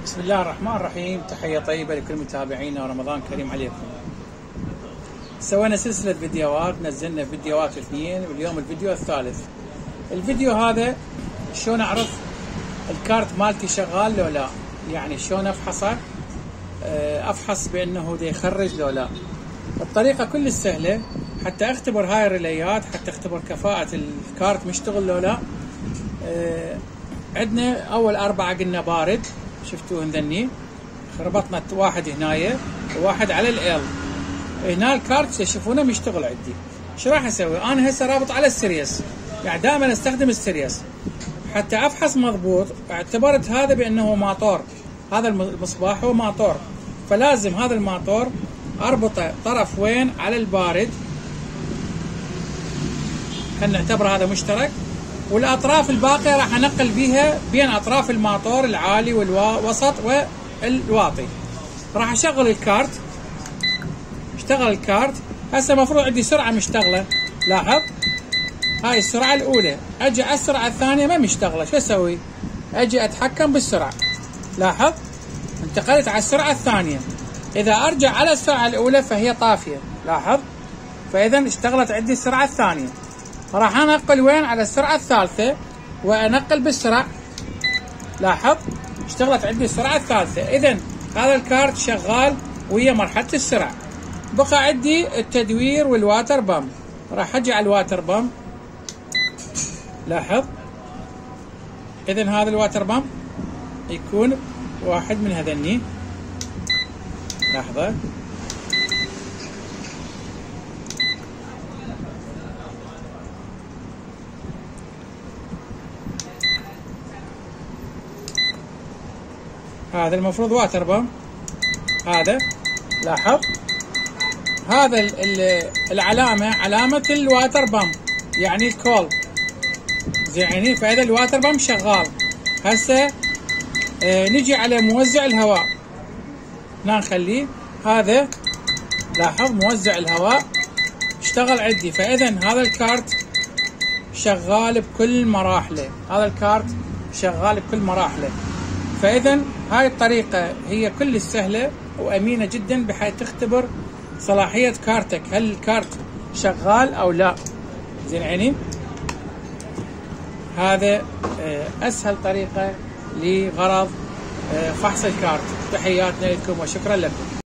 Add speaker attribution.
Speaker 1: بسم الله الرحمن الرحيم. تحية طيبة لكل متابعينا ورمضان كريم عليكم. سوينا سلسلة فيديوهات، نزلنا فيديوهات 2 واليوم الفيديو الثالث. الفيديو هذا شلون اعرف الكارت مالتي شغال لو لا، يعني شلون افحصه، افحص بانه دا يخرج لو لا. الطريقة كل سهلة حتى اختبر هاي الريليات، حتى اختبر كفاءة الكارت مشتغل لو لا. عندنا اول 4 قلنا بارد، شفتوه ذني، ربطنا واحد هنايا وواحد على ال. هنا الكارت تشوفونه مشتغل عندي. شو راح اسوي؟ انا هسه رابط على السيريس، يعني دائما استخدم السيريس حتى افحص مضبوط. اعتبرت هذا بانه موتور، هذا المصباح هو موتور، فلازم هذا الموتور اربطه طرف وين على البارد، خلينا نعتبر هذا مشترك، والاطراف الباقيه راح انقل بيها بين اطراف الموتور العالي والوسط والواطي. راح اشغل الكارت، اشتغل الكارت. هسه المفروض عندي سرعه مشتغله، لاحظ هاي السرعه الاولى، اجي على السرعه الثانيه ما مشتغله، شو اسوي؟ اجي اتحكم بالسرعه، لاحظ انتقلت على السرعه الثانيه. اذا ارجع على السرعه الاولى فهي طافيه، لاحظ، فاذا اشتغلت عندي السرعه الثانيه. راح انقل وين؟ على السرعه الثالثه، وانقل بالسرعه، لاحظ اشتغلت عندي السرعه الثالثه. اذا هذا الكارت شغال ويا مرحله السرعه. بقى عندي التدوير والواتر بامب، راح اجي على الواتر بامب، لاحظ. اذا هذا الواتر بامب يكون واحد من هذني، لحظه، هذا المفروض واتر بامب، هذا لاحظ هذا العلامة علامة الواتر بامب، يعني الكول، زين. فإذا الواتر بامب شغال. هسه نجي على موزع الهواء، هنا نخليه، هذا لاحظ موزع الهواء اشتغل عندي. فإذا هذا الكارت شغال بكل مراحله، هذا الكارت شغال بكل مراحله. فإذا هاي الطريقة هي كل سهلة وأمينة جدا، بحيث تختبر صلاحية كارتك، هل الكارت شغال أو لا. زين عيني، هذا أسهل طريقة لغرض فحص الكارت. تحياتنا لكم وشكرا لكم.